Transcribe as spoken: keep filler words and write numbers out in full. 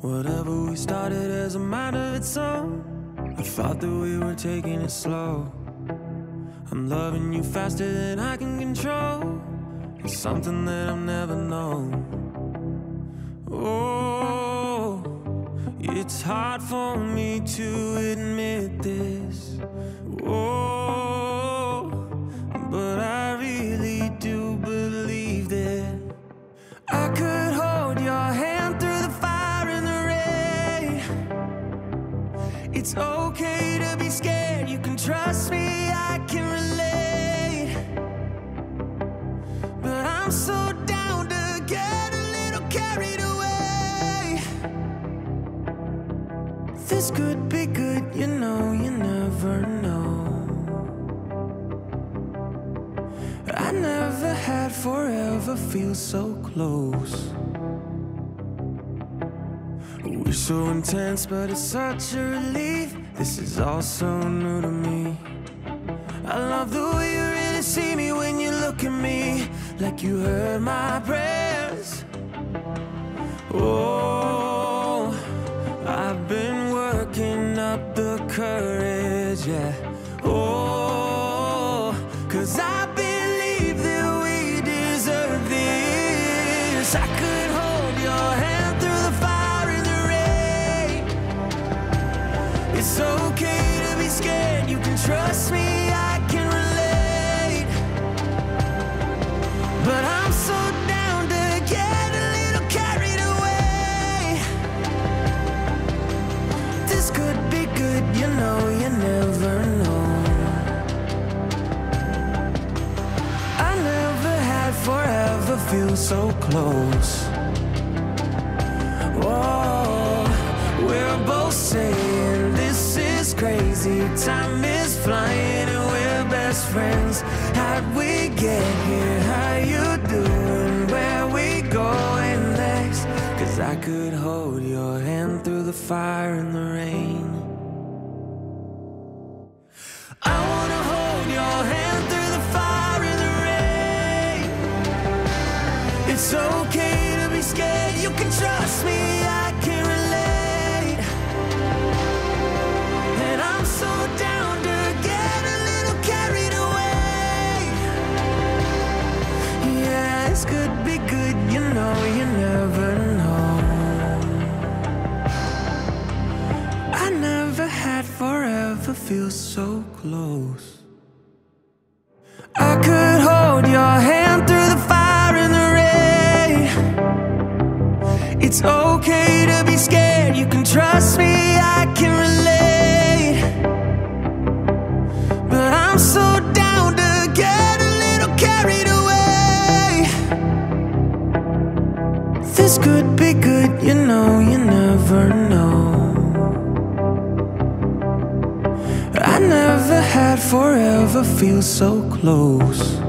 Whatever we started as a mind of its own, I thought that we were taking it slow. I'm loving you faster than I can control. It's something that I've never known. Oh, it's hard for me to admit this. Oh, but I really do believe that I could hold your hand through the fire and the rain. It's okay to be scared, you can trust me, I can relate. But I'm so down to get a little carried away. This could be good, you know, you never know. I never had forever feel so close. We're so intense, but it's such a relief. This is all so new to me. I love the way you really see me when you look at me, like you heard my prayers. Oh, I've been working up the courage, yeah. Oh, 'cause I believe that we deserve this. I could hold your hand through the fire and the rain. It's okay to be scared, you can trust me, I can relate. But I'm so down to get a little carried away. This could be good, you know, you never know. I never had forever feel so close. Whoa, we're both saying this is crazy. Time is flying and we're best friends. How'd we get here? How you doing? Where we going next? 'Cause I could hold your hand through the fire and the rain. I wanna hold your hand through the fire and the rain. It's okay to be scared, you can trust me, I can relate. And I'm so down to get a little carried away. Yeah, this could be good, you know, you never know. I never had forever feel so close. I could hold your hand through the fire and the rain. It's okay to be scared, you can trust me, I can relate. But I'm so down to get a little carried away. This could be good, you know, you never know. I never had forever feel so close.